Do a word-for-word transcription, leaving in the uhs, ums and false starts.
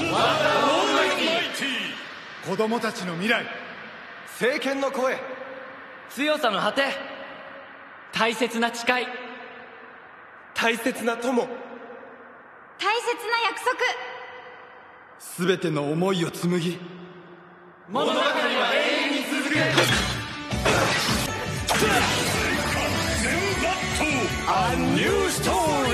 子供たちの未来、 政権の声、 強さの果て、大切な誓い、 大切な友、 大切な約束、 すべての思いを紡ぎ、 物語は永遠に続く。 A new story!